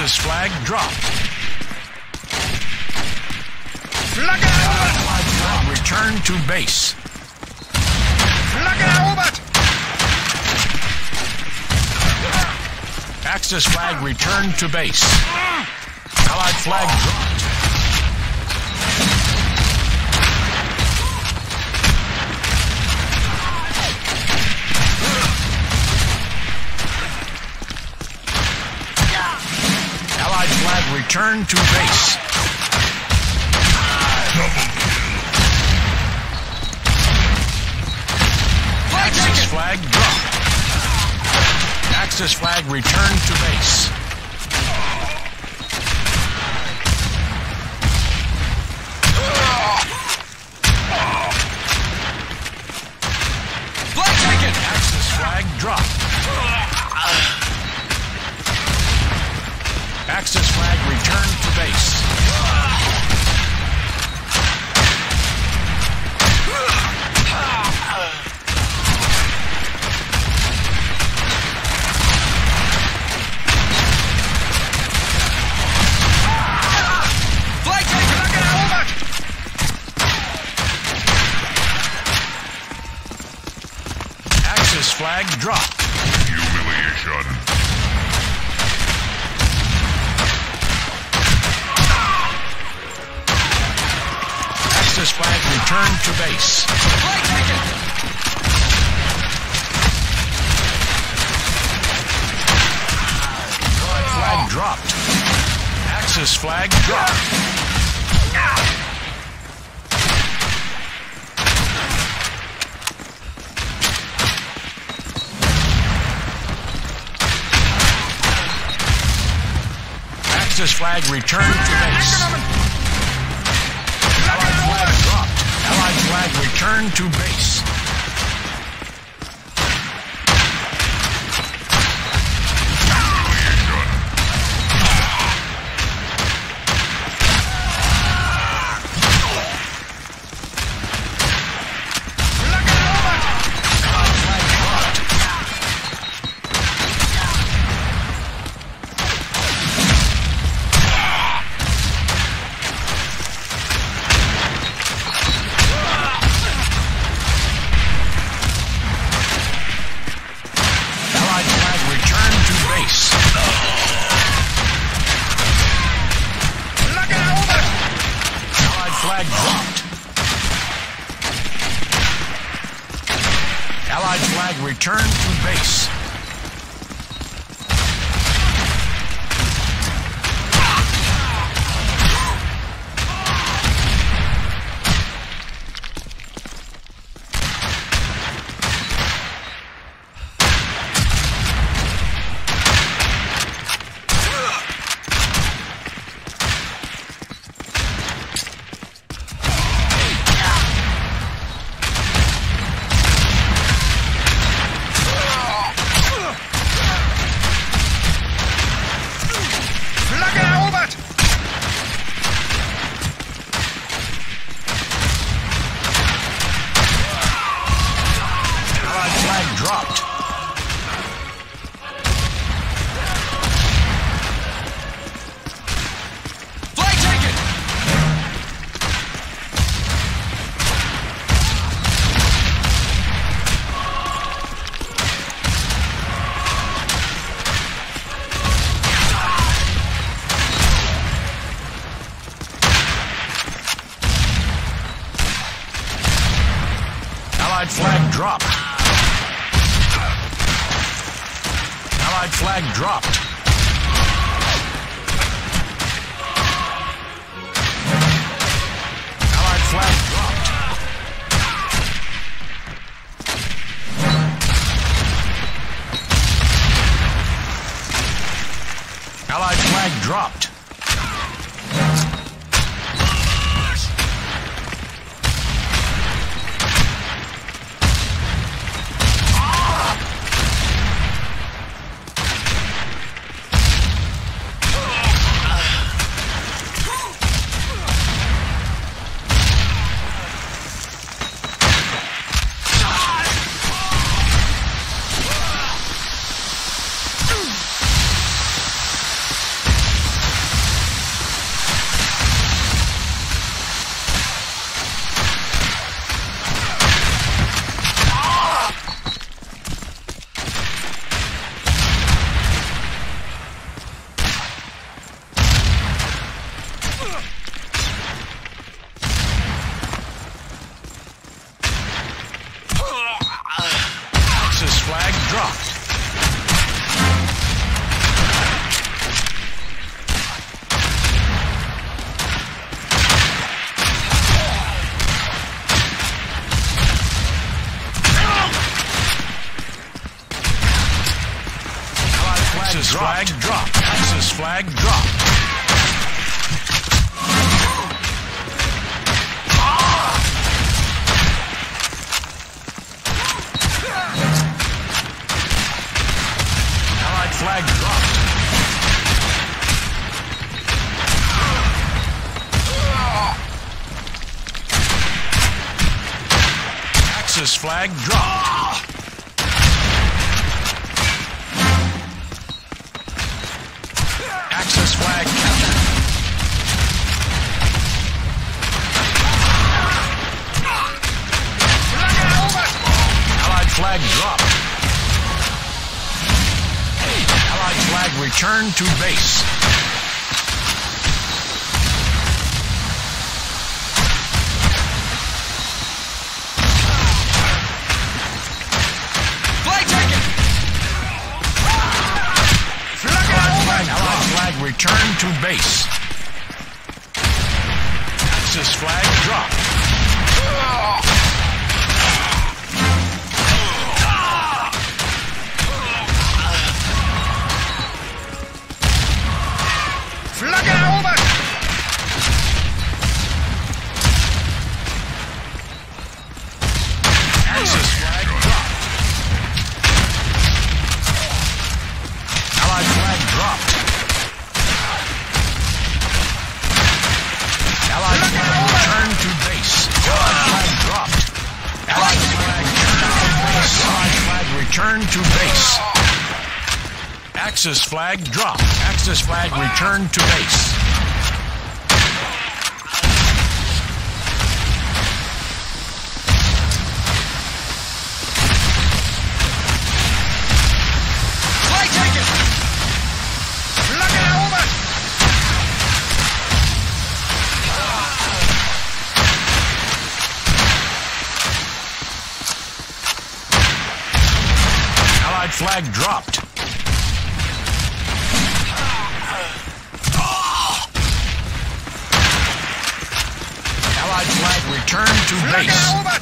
Axis flag dropped. Flagge erobert! Allied flag returned to base. Flagge erobert! Axis flag returned to base. Allied flag dropped. Allied flag returned to base. Axis flag dropped. Axis flag returned to base. Flag taken! Axis flag dropped. Axis flag returned to base. Flag taken! Flagge erobert! Axis flag dropped. Humiliation. Axis flag returned to base. Flag taken! Flag dropped. Axis flag dropped. Axis flag returned to base. Allied flag dropped. Allied flag returned to base. Flagge erobert! Allied flag dropped. Allied flag returned to base. Flagge erobert! Allied flag dropped. Allied flag returned to base. Flagge erobert! Allied flag dropped. Flag taken! Allied flag dropped. Allied flag dropped. Allied flag dropped. Allied flag dropped. flag dropped. Axis flag dropped. Axis flag dropped. Allied flag dropped. Axis flag dropped. Axis flag captured. Allied flag dropped. Allied flag returned to base. Flag taken! Allied flag returned to base. Axis flag dropped. Flagge erobert! Axis flag dropped. Allied flag dropped. Allied flag returned to base. Allied flag dropped. Allied flag returned to base. Axis flag dropped. Axis flag returned to base. Flag taken! Flagge erobert! Allied flag dropped. Allied flag returned to Flagge base. erobert!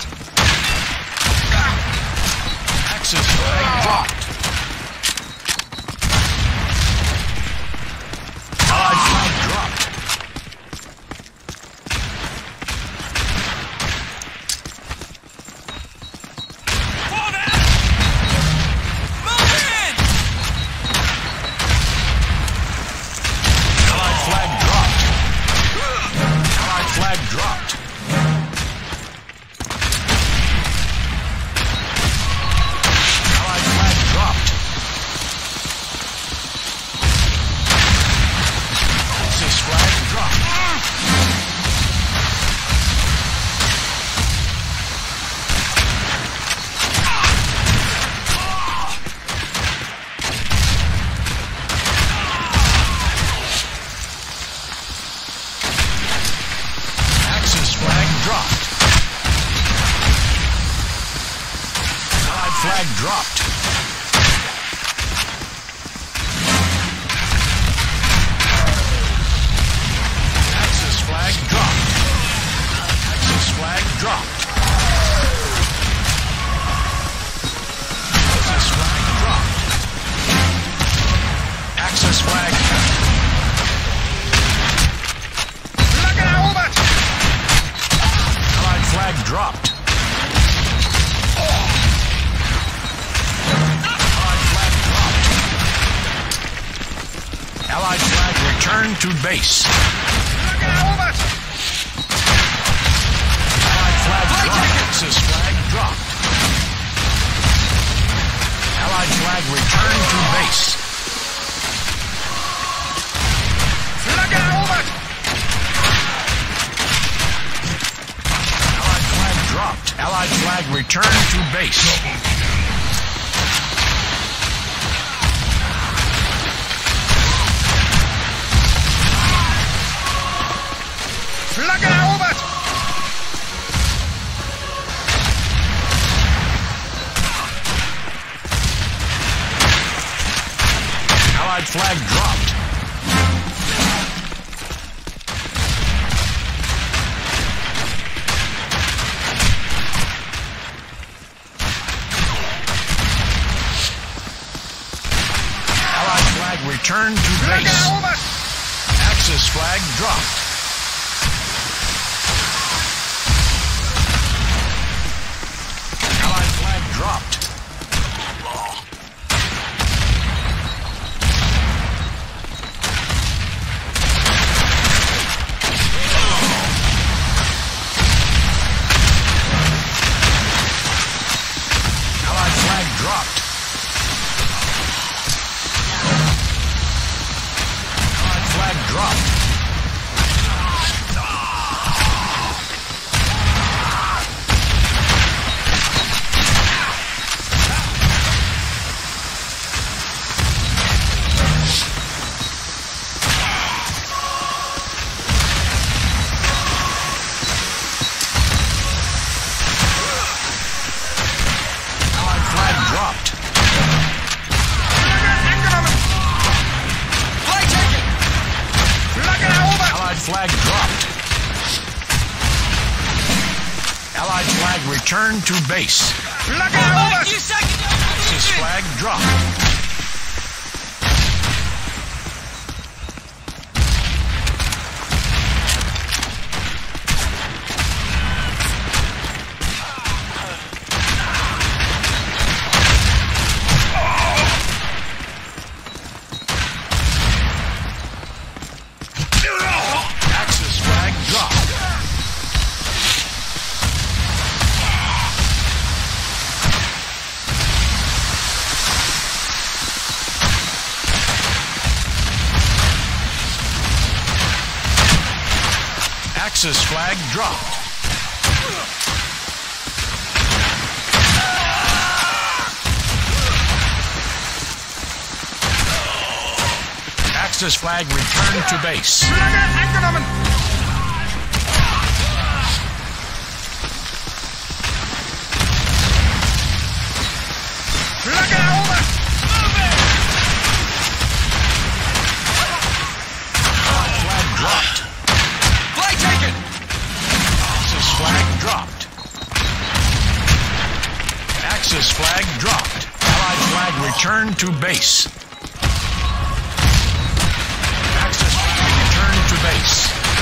Axis flag dropped. Allied flag dropped. Allied flag dropped. Allied flag dropped. Allied flag dropped. Axis flag dropped. Axis flag dropped. Allied flag dropped. Axis flag dropped. Axis flag dropped. Axis flag dropped. Axis flag captured. Flagge erobert! Allied flag dropped. Allied flag dropped. Allied flag returned to base. Flagge erobert! Allied flag dropped. Axis flag dropped. Allied flag returned to base. Flagge erobert! Allied flag dropped. Allied flag returned to base. Flagge erobert! Allied flag dropped. Allied flag returned to Flagge base. erobert! Axis flag dropped. Allied flag dropped. Allied flag dropped. Allied flag dropped. Allied flag dropped. Flagge angenommen! Flag taken! Flagge erobert! Allied flag dropped. Allied flag returned to base. Flagge erobert! You second! Axis flag dropped. Axis flag dropped. Axis flag dropped. Axis flag returned to base. Flagge angenommen! Flagge erobert! Flag dropped. Flag taken! Axis flag dropped. Axis flag dropped. Allied flag returned to base. Axis flag returned to base.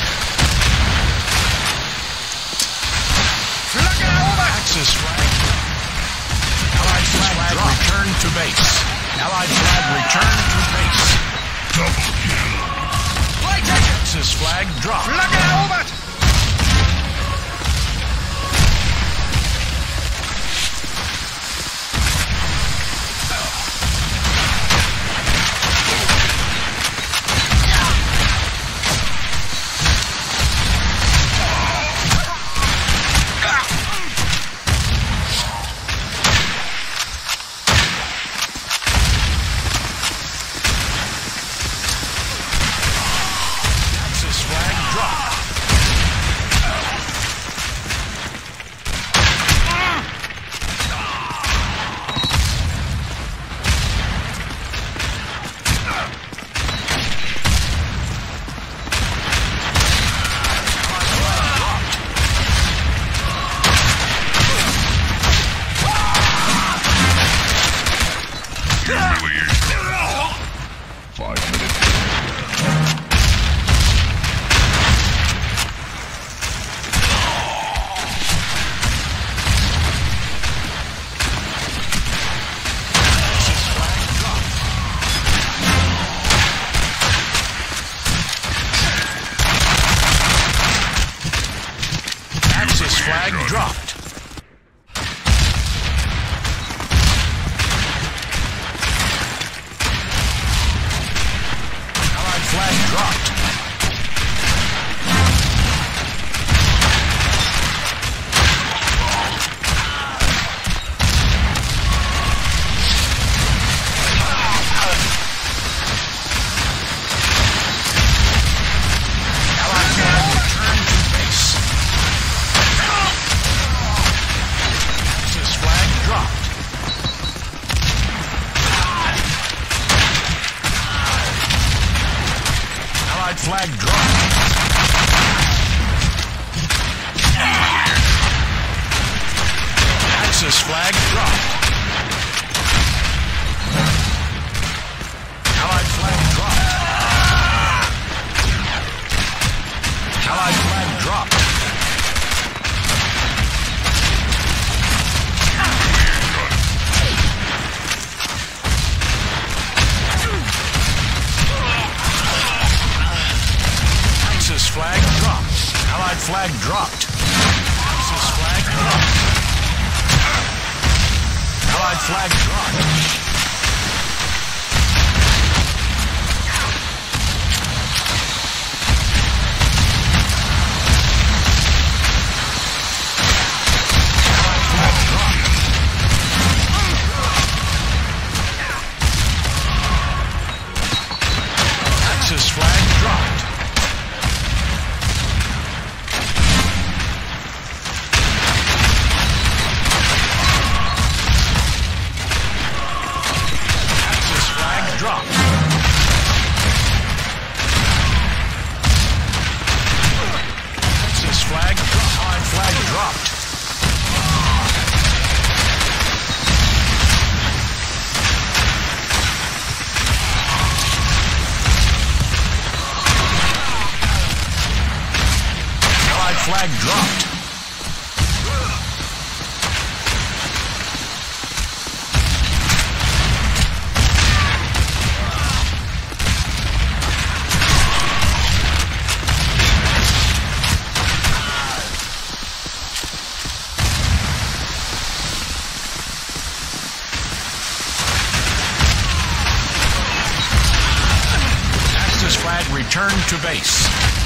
Flagge erobert! Axis flag. Allied flag returned to base. Allied flag returned to base. Flag taken! Axis flag dropped. Flagge erobert! Axis flag dropped. Humiliation. 5 minutes. Axis flag dropped. Axis flag dropped. flag dropped. Axis flag dropped. Allied flag dropped. Allied flag dropped. Axis flag dropped. Allied flag dropped. Axis flag dropped. Allied flag dropped. Axis flag dropped. Axis flag dropped. Axis flag dropped. Allied flag dropped. Flag dropped. Axis flag returned to base.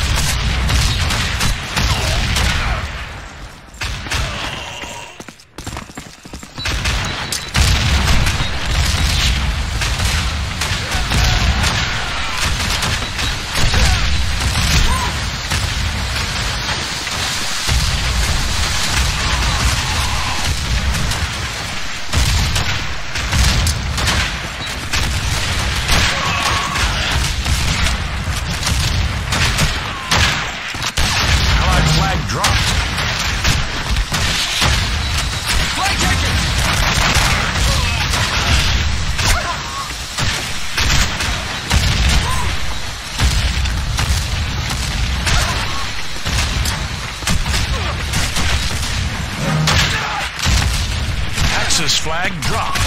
Axis flag dropped.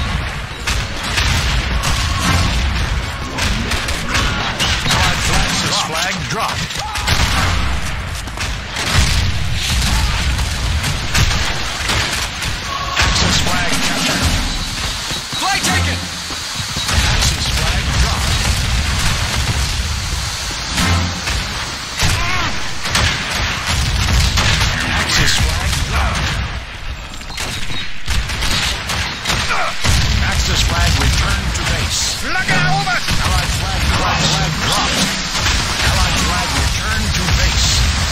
Axis flag dropped. Axis flag captured. Flag taken! Axis flag dropped. Axis flag dropped. Axis flag returned to base. Flagge erobert! Allied flag dropped. Flag dropped. Allied flag returned to base.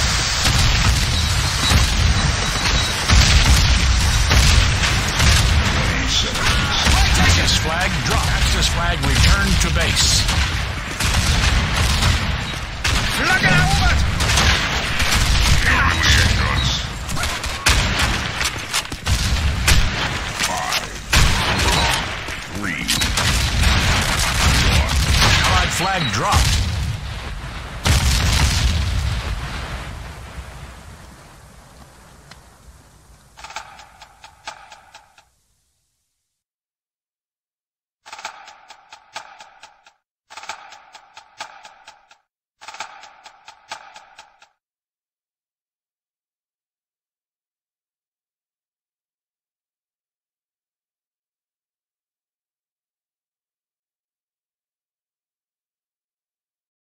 Axis flag dropped. Axis flag returned to base. Flagge erobert! Machine guns. 5, 4, 3, 2, 1. Allied flag dropped.